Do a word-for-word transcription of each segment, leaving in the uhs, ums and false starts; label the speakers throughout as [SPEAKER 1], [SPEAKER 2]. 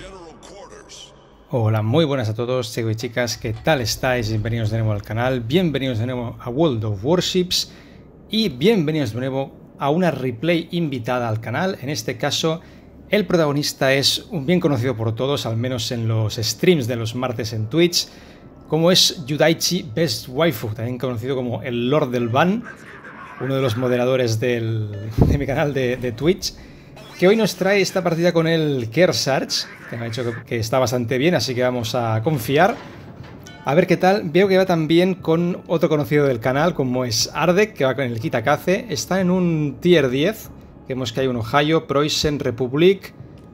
[SPEAKER 1] Hola, muy buenas a todos, chicos y chicas, ¿qué tal estáis? Bienvenidos de nuevo al canal, bienvenidos de nuevo a World of Warships y bienvenidos de nuevo a una replay invitada al canal. En este caso, el protagonista es un bien conocido por todos, al menos en los streams de los martes en Twitch, como es Yudaichi Best Waifu, también conocido como el Lord del Ban, uno de los moderadores del, de mi canal de, de Twitch, que hoy nos trae esta partida con el Kearsarge, que me ha dicho que, que está bastante bien, así que vamos a confiar. A ver qué tal. Veo que va también con otro conocido del canal, como es Ardek, que va con el Kitakaze. Está en un tier diez. Vemos que hay un Ohio, Preußen, Republic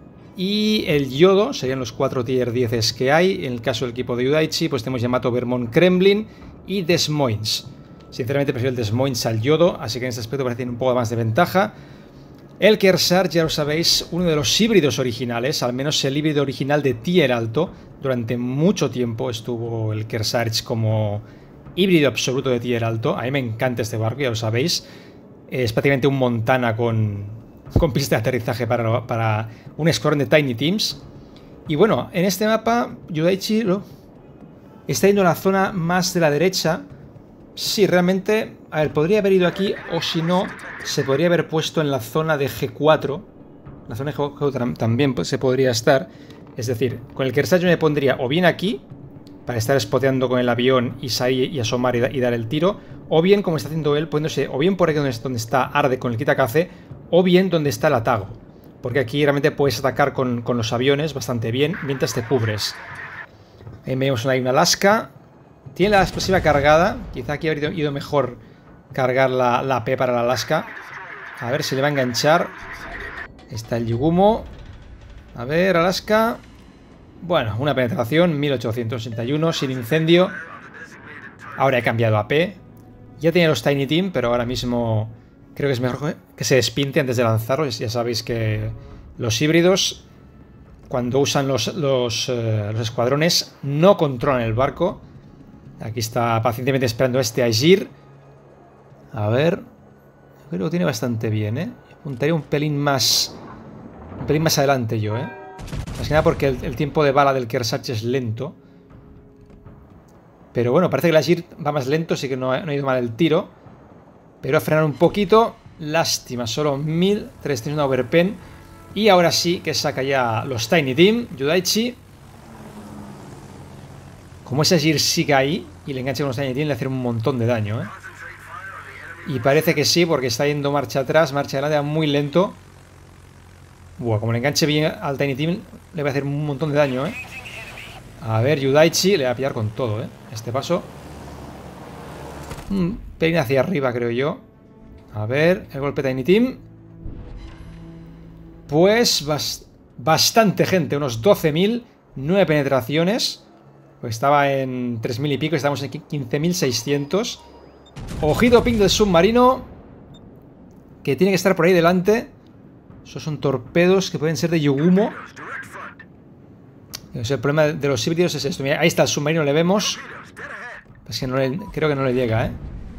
[SPEAKER 1] y el Yodo. Serían los cuatro tier diez que hay. En el caso del equipo de Yudaichi, pues tenemos Yamato, Vermont, Kremlin y Des Moines. Sinceramente prefiero el Des Moines al Yodo, así que en este aspecto parece que tiene un poco más de ventaja. El Kearsarge, ya lo sabéis, uno de los híbridos originales, al menos el híbrido original de tier alto. Durante mucho tiempo estuvo el Kearsarge como híbrido absoluto de tier alto. A mí me encanta este barco, ya lo sabéis. Es prácticamente un Montana con, con pista de aterrizaje para, para un escuadrón de Tiny Teams. Y bueno, en este mapa, Yudaichi lo, está yendo a la zona más de la derecha. Sí, realmente, a ver, podría haber ido aquí, o si no, se podría haber puesto en la zona de G cuatro. La zona de G cuatro también se podría estar. Es decir, con el Kearsarge me pondría o bien aquí, para estar spoteando con el avión y salir y asomar y, da, y dar el tiro, o bien, como está haciendo él, poniéndose o bien por aquí donde, donde está Ardek con el Kitakaze, o bien donde está el Atago. Porque aquí realmente puedes atacar con, con los aviones bastante bien mientras te cubres. Ahí vemos una, una Alaska. Tiene la explosiva cargada. Quizá aquí habría ido mejor cargar la, la P para la Alaska. A ver si le va a enganchar. Está el Yugumo. A ver, Alaska. Bueno, una penetración, mil ochocientos sesenta y uno, sin incendio. Ahora he cambiado a P. Ya tenía los Tiny Team, pero ahora mismo creo que es mejor que se despinte antes de lanzarlos. Ya sabéis que los híbridos, cuando usan los, los, eh, los escuadrones, no controlan el barco. Aquí está pacientemente esperando este Agir. A ver. Creo que lo tiene bastante bien, ¿eh? Apuntaría un pelín más... Un pelín más adelante yo, ¿eh? Más que nada porque el, el tiempo de bala del Kearsarge es lento. Pero bueno, parece que el Agir va más lento, así que no ha, no ha ido mal el tiro. Pero a frenar un poquito. Lástima, solo mil trescientos overpen. Y ahora sí que saca ya los Tiny Team, Yudaichi. Como ese Agir sigue ahí y le engancha con los Tiny Team, le hace un montón de daño, ¿eh? Y parece que sí, porque está yendo marcha atrás, marcha adelante, va muy lento. Buah, como le enganche bien al Tiny Team, le va a hacer un montón de daño, ¿eh? A ver, Yudaichi le va a pillar con todo, ¿eh? Este paso. Un pelín hacia arriba, creo yo. A ver, el golpe Tiny Team. Pues bast bastante gente, unos doce mil, nueve penetraciones. Pues estaba en tres mil y pico, estamos en quince mil seiscientos. Ojito ping del submarino, que tiene que estar por ahí delante. Esos son torpedos que pueden ser de Yugumo. El problema de los híbridos es esto. Mira, ahí está el submarino, le vemos. Es que no le, creo que no le llega, ¿eh?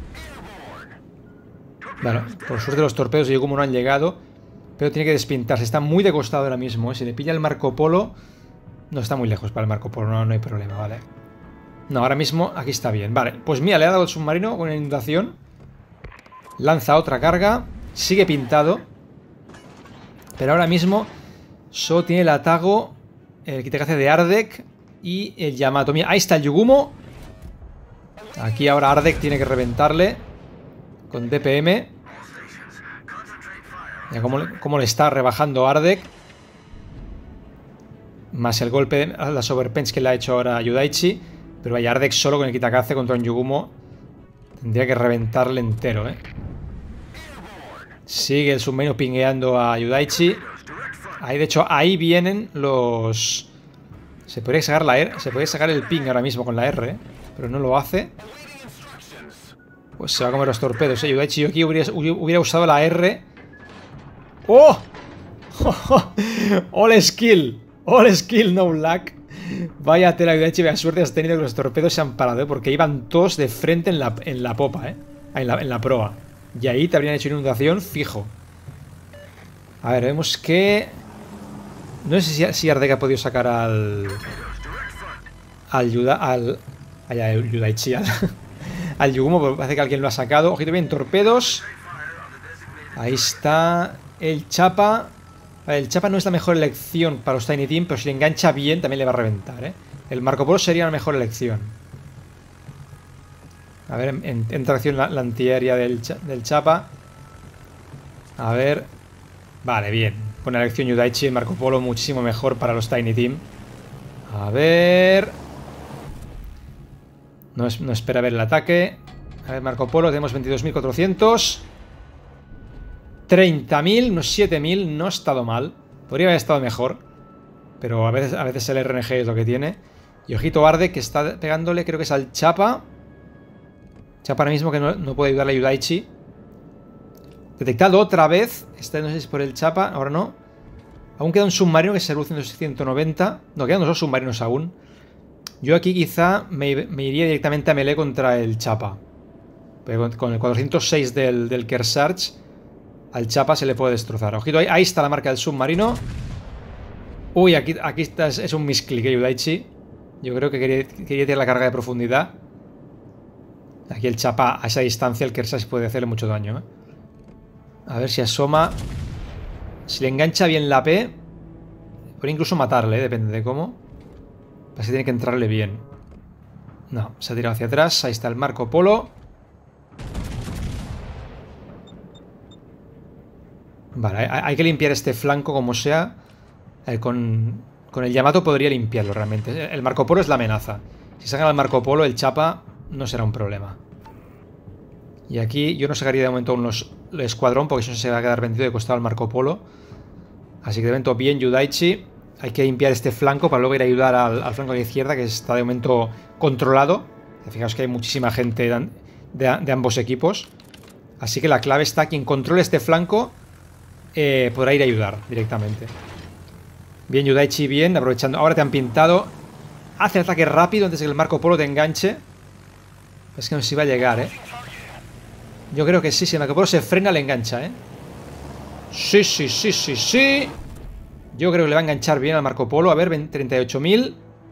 [SPEAKER 1] Bueno, por suerte los torpedos de Yugumo no han llegado. Pero tiene que despintarse. Está muy de costado ahora mismo, ¿eh? Si le pilla el Marco Polo... No, está muy lejos para el Marco Polo, no, no hay problema, vale. No, ahora mismo aquí está bien. Vale, pues mira, le ha dado el submarino con inundación. Lanza otra carga. Sigue pintado. Pero ahora mismo solo tiene el Atago, el Kitakaze de Ardek y el Yamato. Mira, ahí está el Yugumo. Aquí ahora Ardek tiene que reventarle con D P M. Mira cómo, cómo le está rebajando Ardek. Más el golpe, las overpens que le ha hecho ahora Yudaichi. Pero vaya, Ardek solo con el Kitakaze contra un Yugumo tendría que reventarle entero, ¿eh? Sigue el submarino pingueando a Yudaichi. Ahí, de hecho, ahí vienen los... Se podría sacar la R, se podría sacar el ping ahora mismo con la R, ¿eh? Pero no lo hace. Pues se va a comer los torpedos, ¿eh? Yudaichi, yo aquí hubiera, hubiera usado la R. ¡Oh! ¡All skill! ¡All skill, no luck! Vaya tela, Yudaichi, vaya suerte has tenido que los torpedos se han parado, ¿eh? Porque iban todos de frente en la, en la popa, ¿eh? En la, en la proa. Y ahí te habrían hecho inundación fijo. A ver, vemos que... No sé si, si Ardek ha podido sacar al... Al Yuda... Al... Al, al Yudaichi, al, al Yugumo, pero parece que alguien lo ha sacado. Ojito bien, torpedos. Ahí está el Chapa. El Chapa no es la mejor elección para los Tiny Team, pero si le engancha bien también le va a reventar, ¿eh? El Marco Polo sería la mejor elección. A ver, en, entra acción la, la antiaérea del, del Chapa. A ver. Vale, bien. Buena elección Yudaichi. El Marco Polo muchísimo mejor para los Tiny Team. A ver. No, es, no espera ver el ataque. A ver, Marco Polo, tenemos veintidós mil cuatrocientos. treinta mil, unos siete mil. No ha estado mal. Podría haber estado mejor. Pero a veces, a veces el R N G es lo que tiene. Y ojito Ardek, que está pegándole, creo que es al Chapa. Chapa ahora mismo que no, no puede ayudarle a Yudaichi. Detectado otra vez. Este no sé si es por el Chapa, ahora no. Aún queda un submarino que se reduce en ciento noventa. No, quedan dos submarinos aún. Yo aquí quizá me, me iría directamente a melee contra el Chapa. Pero con el cuatrocientos seis del, del Kearsarge, al Chapa se le puede destrozar. Ojito, ahí, ahí está la marca del submarino. Uy, aquí, aquí está, es, es un misclick, ¿eh, Yudaichi? Yo creo que quería, quería tirar la carga de profundidad. Aquí el Chapa, a esa distancia, el Kearsarge puede hacerle mucho daño, ¿eh? A ver si asoma. Si le engancha bien la P, puede incluso matarle, ¿eh? Depende de cómo. Así tiene que entrarle bien. No, se ha tirado hacia atrás. Ahí está el Marco Polo. Vale, hay, hay que limpiar este flanco como sea. Eh, con, con el Yamato podría limpiarlo realmente. El Marco Polo es la amenaza. Si sacan al Marco Polo, el Chapa no será un problema. Y aquí yo no sacaría de momento unos, el escuadrón, porque eso se va a quedar vendido de costado al Marco Polo. Así que de momento bien Yudaichi. Hay que limpiar este flanco para luego ir a ayudar al, al flanco de la izquierda, que está de momento controlado. Fijaos que hay muchísima gente de, de, de ambos equipos. Así que la clave está: quien controle este flanco eh, podrá ir a ayudar directamente. Bien, Yudaichi, bien, aprovechando. Ahora te han pintado. Hace el ataque rápido antes de que el Marco Polo te enganche. Es que no sé si va a llegar, ¿eh? Yo creo que sí, si el Marco Polo se frena, le engancha, ¿eh? Sí, sí, sí, sí, sí. Yo creo que le va a enganchar bien al Marco Polo. A ver, treinta y ocho mil.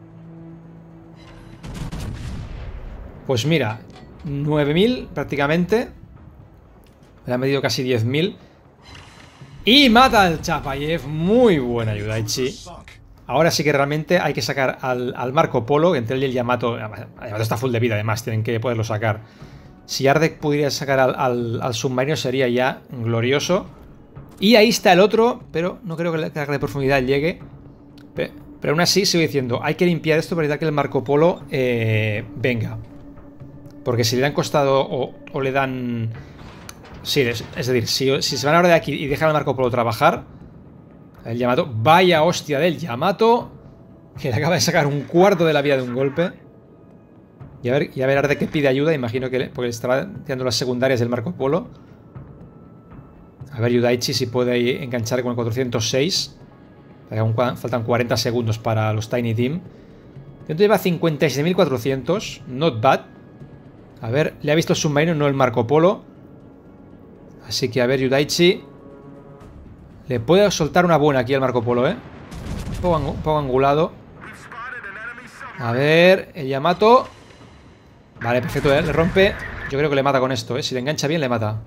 [SPEAKER 1] Pues mira, nueve mil prácticamente. Le ha medido casi diez mil. Y mata al Chapayev. Muy buena Yudaichi. Ahora sí que realmente hay que sacar al, al Marco Polo. Que entre él y el Yamato. El Yamato está full de vida, además. Tienen que poderlo sacar. Si Ardek pudiera sacar al, al, al submarino, sería ya glorioso. Y ahí está el otro, pero no creo que la carga de profundidad llegue. Pero, pero aún así sigo diciendo, hay que limpiar esto para evitar que el Marco Polo eh, venga. Porque si le dan costado o, o le dan... Sí, es, es decir, si, si se van ahora de aquí y dejan al Marco Polo trabajar, el Yamato... Vaya hostia del Yamato, que le acaba de sacar un cuarto de la vida de un golpe. Y a ver, y a ver Ardek que pide ayuda, imagino que... Le, porque le estaba tirando las secundarias del Marco Polo. A ver, Yudaichi si puede enganchar con el cuatrocientos seis. Faltan cuarenta segundos para los Tiny Team. Entonces lleva cincuenta y seis mil cuatrocientos. Not bad. A ver, le ha visto el submarino, no el Marco Polo. Así que a ver, Yudaichi. Le puede soltar una buena aquí al Marco Polo, ¿eh? Un poco, un poco angulado. A ver, el Yamato. Vale, perfecto, ¿eh? Le rompe. Yo creo que le mata con esto, ¿eh? Si le engancha bien, le mata.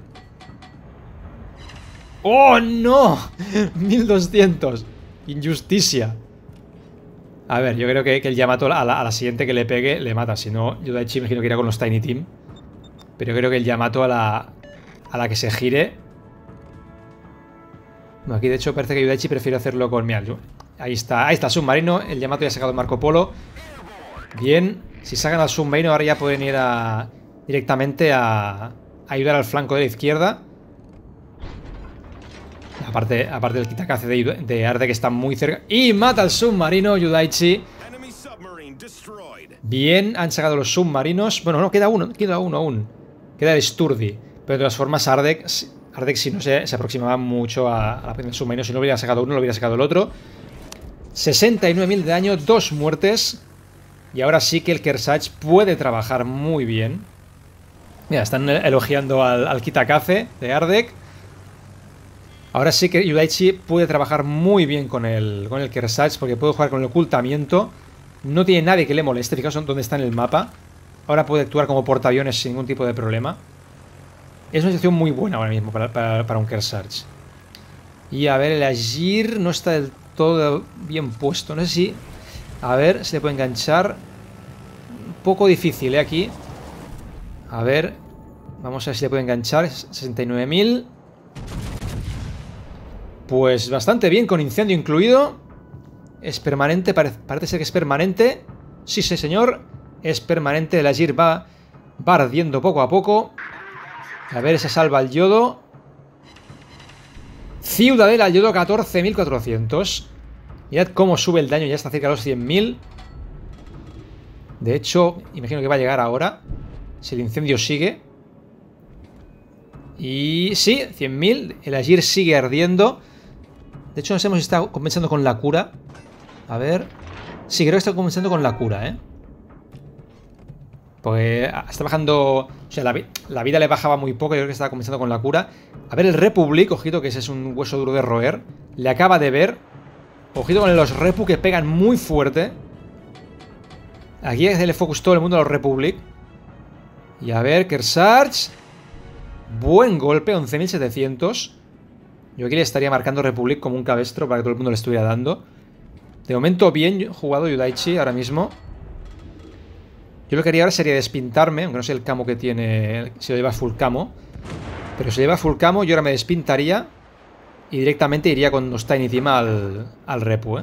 [SPEAKER 1] ¡Oh, no! mil doscientos. Injusticia. A ver, yo creo que, que el Yamato a la, a la siguiente que le pegue le mata. Si no, Yudaichi imagino que irá con los Tiny Team. Pero yo creo que el Yamato a la, a la que se gire... No, aquí de hecho parece que Yudaichi prefiere hacerlo con... Mira, ahí está, ahí está el submarino. El Yamato ya ha sacado el Marco Polo. Bien. Si sacan al submarino ahora ya pueden ir a, directamente a, a ayudar al flanco de la izquierda. Aparte, aparte del Kitakaze de, de Ardek, que está muy cerca. Y mata al submarino, Yudaichi. Bien, han sacado los submarinos. Bueno, no, queda uno, queda uno aún. Queda el Sturdy. Pero de todas formas, Ardek, Ardek si no se, se aproximaba mucho a, a la del submarino. Si no hubiera sacado uno, lo hubiera sacado el otro. sesenta y nueve mil de daño, dos muertes. Y ahora sí que el Kearsarge puede trabajar muy bien. Mira, están elogiando al, al Kitakaze de Ardek. Ahora sí que Yudaichi puede trabajar muy bien con el, con el Kearsarge, porque puede jugar con el ocultamiento. No tiene nadie que le moleste. Fijaos dónde está en el mapa. Ahora puede actuar como portaaviones sin ningún tipo de problema. Es una situación muy buena ahora mismo para, para, para un Kearsarge. Y a ver, el Agir no está del todo bien puesto. No sé si... A ver, se le puede enganchar. Un poco difícil, ¿eh? Aquí. A ver. Vamos a ver si le puede enganchar. sesenta y nueve mil. Pues bastante bien, con incendio incluido. Es permanente, pare, parece ser que es permanente. Sí, sí, señor. Es permanente, el Agir va, va ardiendo poco a poco. A ver, se salva el yodo. Ciudadela, el yodo, catorce mil cuatrocientos. Mirad cómo sube el daño, ya está cerca de los cien mil. De hecho, imagino que va a llegar ahora, si el incendio sigue. Y sí, cien mil. El Agir sigue ardiendo. De hecho, nos hemos estado compensando con la cura. A ver. Sí, creo que está compensando con la cura, ¿eh? Porque está bajando... O sea, la, la vida le bajaba muy poco. Yo creo que estaba compensando con la cura. A ver, el Republic, ojito, que ese es un hueso duro de roer. Le acaba de ver. Ojito con los Repu, que pegan muy fuerte. Aquí es el focus todo el mundo a los Republic. Y a ver, Kearsarge. Buen golpe, once mil setecientos. Yo aquí le estaría marcando Republic como un cabestro para que todo el mundo le estuviera dando. De momento bien jugado Yudaichi ahora mismo. Yo lo que haría ahora sería despintarme, aunque no sé el camo que tiene, si lo lleva full camo. Pero si lo lleva full camo, yo ahora me despintaría y directamente iría con los Tiny Team al, al Repu, ¿eh?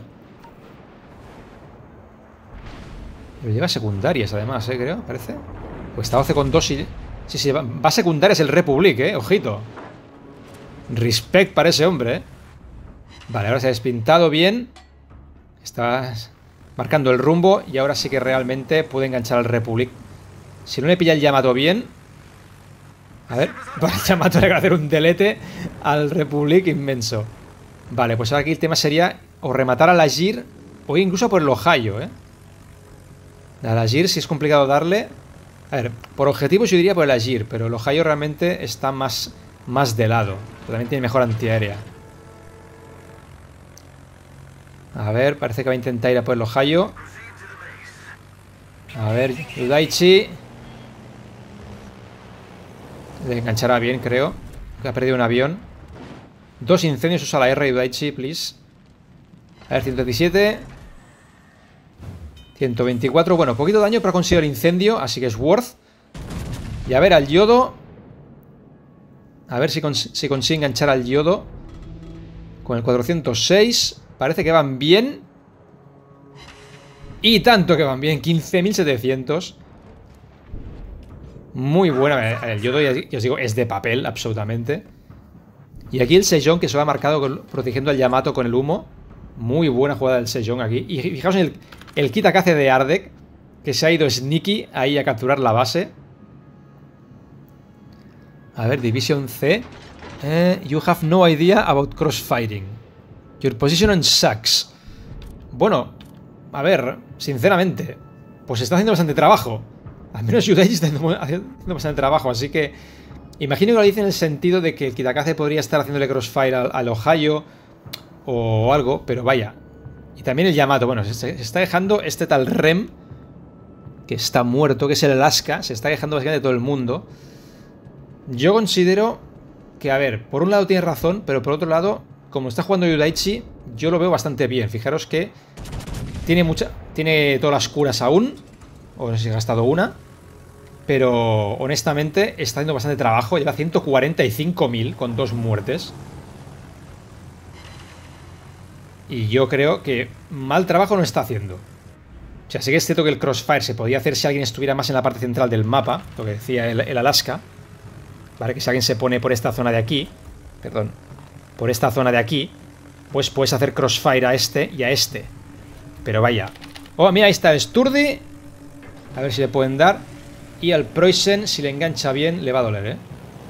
[SPEAKER 1] Lo lleva secundarias además, ¿eh? Creo, parece. Pues está doce con dos y... Sí, sí, va, va secundarias el Republic, ¿eh? Ojito. Respect para ese hombre, ¿eh? Vale, ahora se ha despintado bien. Está marcando el rumbo y ahora sí que realmente puede enganchar al Republic. Si no le pilla el Yamato bien... A ver, para el Yamato le va a hacer un delete al Republic inmenso. Vale, pues ahora aquí el tema sería o rematar al Agir o incluso por el Ohio, ¿eh? Al Agir si es complicado darle... A ver, por objetivos yo diría por el Agir, pero el Ohio realmente está más, más de lado. Pero también tiene mejor antiaérea. A ver, parece que va a intentar ir a por el Ohio. A ver, Yudaichi. Le enganchará bien, creo. Que ha perdido un avión. Dos incendios, usa la R, Yudaichi, please. A ver, ciento diecisiete. ciento veinticuatro. Bueno, poquito daño, pero ha conseguido el incendio, así que es worth. Y a ver, al yodo. A ver si, cons si consigue enganchar al yodo. Con el cuatrocientos seis. Parece que van bien. Y tanto que van bien. quince mil setecientos. Muy buena. El yodo, ya, ya os digo, es de papel, absolutamente. Y aquí el Sejong, que se lo ha marcado con, protegiendo al Yamato con el humo. Muy buena jugada del Sejong aquí. Y fijaos en el, el Kitakaze de Ardek, que se ha ido sneaky ahí a capturar la base. A ver, Division C. Eh, you have no idea about crossfiring. Your position sucks. Bueno, a ver, sinceramente, pues está haciendo bastante trabajo. Al menos Yudaichi está haciendo bastante trabajo, así que imagino que lo dice en el sentido de que el Kitakaze podría estar haciéndole crossfire al, al Ohio o algo, pero vaya. Y también el Yamato, bueno, se, se está dejando este tal Rem, que está muerto, que es el Alaska, se está dejando básicamente de todo el mundo. Yo considero que, a ver, por un lado tiene razón, pero por otro lado, como está jugando Yudaichi, yo lo veo bastante bien. Fijaros que tiene mucha, tiene todas las curas aún, o no sé si ha gastado una, pero honestamente está haciendo bastante trabajo. Lleva ciento cuarenta y cinco mil con dos muertes. Y yo creo que mal trabajo no está haciendo. O sea, sí que es cierto que el crossfire se podía hacer si alguien estuviera más en la parte central del mapa, lo que decía el, el Alaska. Vale, que si alguien se pone por esta zona de aquí, perdón, por esta zona de aquí, pues puedes hacer crossfire a este y a este. Pero vaya. Oh, mira, ahí está el Sturdy. A ver si le pueden dar. Y al Preußen, si le engancha bien, le va a doler, ¿eh?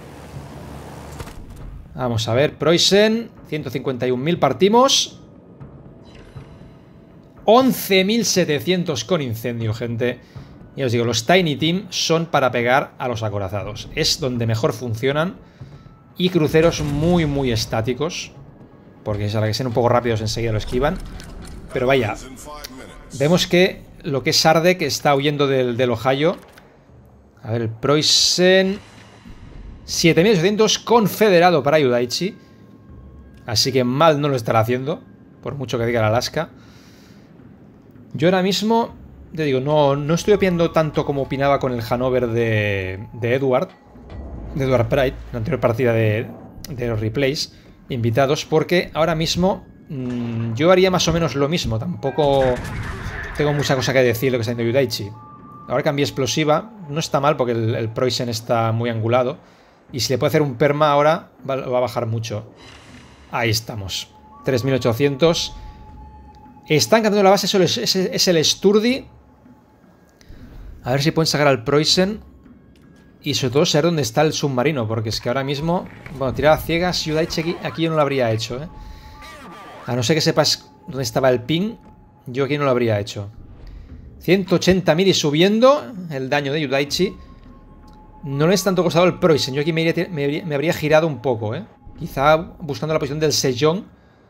[SPEAKER 1] Vamos a ver, Preußen, ciento cincuenta y un mil partimos. once mil setecientos con incendio, gente. Ya os digo, los Tiny Team son para pegar a los acorazados. Es donde mejor funcionan. y cruceros muy muy estáticos, porque a la que sean un poco rápidos enseguida lo esquivan. Pero vaya, vemos que lo que es Ardek está huyendo del, del Ohio. A ver, el Preußen siete mil ochocientos confederado para Yudaichi, así que mal no lo estará haciendo, por mucho que diga el Alaska. Yo ahora mismo, te digo, no, no estoy opinando tanto como opinaba con el Hanover de, de Edward, de Edward Pride, la anterior partida de, de los replays invitados, porque ahora mismo mmm, yo haría más o menos lo mismo. Tampoco tengo mucha cosa que decir lo que está haciendo Yudaichi. Ahora cambié explosiva, no está mal porque el, el Preußen está muy angulado, y si le puede hacer un perma ahora va, va a bajar mucho. Ahí estamos, tres mil ochocientos. Están cambiando la base, eso es, es, es el Sturdy. A ver si pueden sacar al Preußen. Y sobre todo saber dónde está el submarino, porque es que ahora mismo, bueno, tirar a ciegas, Yudaichi aquí, aquí yo no lo habría hecho, ¿eh? A no ser que sepas dónde estaba el ping, yo aquí no lo habría hecho. ciento ochenta mil y subiendo el daño de Yudaichi. No le es tanto costado el Preußen, yo aquí me, iría, me, me habría girado un poco, ¿eh? Quizá buscando la posición del Sejong.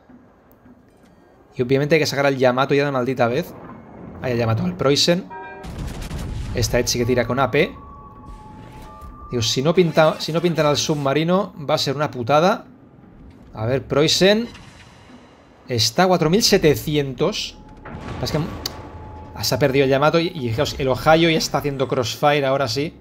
[SPEAKER 1] Y obviamente hay que sacar al Yamato ya de maldita vez. Ahí el Yamato al Preußen. Esta Etsi que tira con A P. Digo, si no, pinta, si no pintan al submarino va a ser una putada. A ver, Preußen está a cuatro mil setecientos. Es que se ha perdido el Yamato y, y el Ohio ya está haciendo crossfire ahora sí.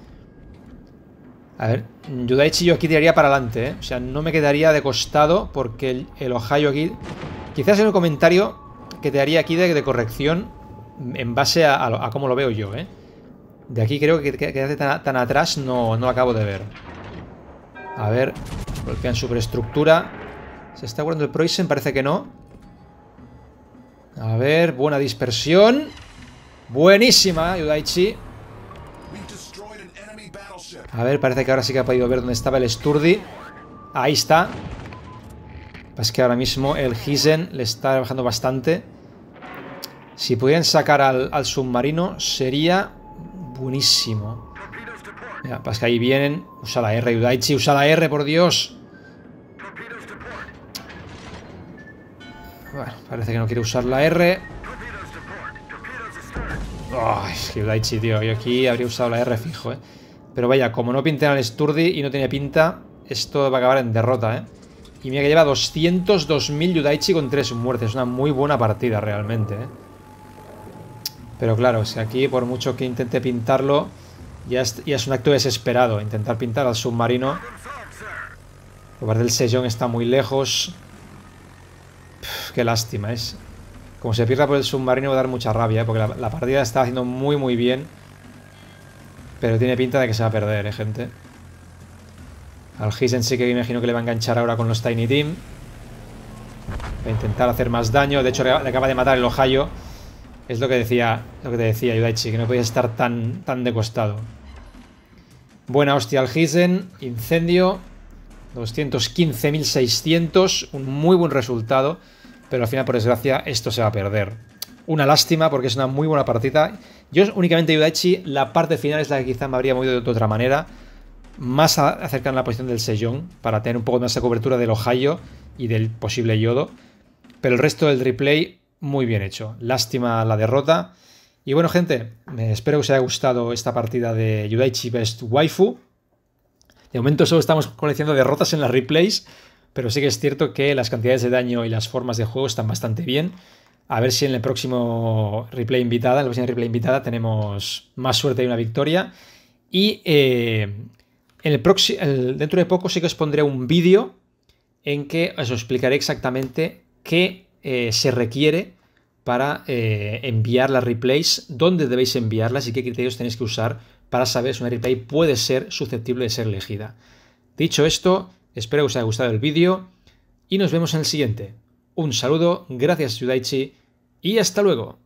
[SPEAKER 1] A ver, Yudaichi yo aquí tiraría para adelante, ¿eh? O sea, no me quedaría de costado porque el, el Ohio aquí... Quizás en un comentario que te haría aquí de, de corrección en base a, a, a cómo lo veo yo, ¿eh? De aquí creo que quedarse tan, tan atrás no, no lo acabo de ver. A ver, golpean superestructura. ¿Se está guardando el Preußen? Parece que no. A ver, buena dispersión. Buenísima, Yudaichi. A ver, parece que ahora sí que ha podido ver dónde estaba el Sturdy. Ahí está. Es que ahora mismo el Hisen le está bajando bastante. Si pudieran sacar al, al submarino sería buenísimo. Mira, pues que ahí vienen. Usa la R, Yudaichi, usa la R, por Dios. Bueno, parece que no quiere usar la R. Oh, es que Yudaichi, tío. Yo aquí habría usado la R fijo, eh. Pero vaya, como no pinten al Sturdy y no tenía pinta, esto va a acabar en derrota, ¿eh? Y mira que lleva doscientos dos mil Yudaichi con tres muertes. Es una muy buena partida realmente, ¿eh? Pero claro, si aquí por mucho que intente pintarlo, ya es, ya es un acto desesperado. Intentar pintar al submarino. Por parte del Sejong está muy lejos. Pff, qué lástima, es. Como se pierda por el submarino va a dar mucha rabia, ¿eh? Porque la, la partida está haciendo muy muy bien. Pero tiene pinta de que se va a perder, ¿eh, gente? Al Hisen sí que me imagino que le va a enganchar ahora con los Tiny Team. Va a intentar hacer más daño. De hecho, le acaba de matar el Ohio. Es lo que decía, lo que te decía Yudaichi, que no podía estar tan, tan de costado. Buena hostia al Hisen. Incendio. doscientos quince mil seiscientos. Un muy buen resultado. Pero al final, por desgracia, esto se va a perder. Una lástima porque es una muy buena partida. Yo únicamente Yudaichi, la parte final es la que quizá me habría movido de otra manera. Más acercada a la posición del Sejong, para tener un poco más de cobertura del Ohio y del posible Yodo. Pero el resto del replay, muy bien hecho. Lástima la derrota. Y bueno, gente, espero que os haya gustado esta partida de Yudaichi Best Waifu. De momento solo estamos coleccionando derrotas en las replays, pero sí que es cierto que las cantidades de daño y las formas de juego están bastante bien. A ver si en el próximo replay invitada, en la próxima replay invitada, tenemos más suerte y una victoria. Y eh, en el el, dentro de poco sí que os pondré un vídeo en que os explicaré exactamente qué eh, se requiere para eh, enviar las replays, dónde debéis enviarlas y qué criterios tenéis que usar para saber si una replay puede ser susceptible de ser elegida. Dicho esto, espero que os haya gustado el vídeo y nos vemos en el siguiente. Un saludo, gracias Yudaichi y hasta luego.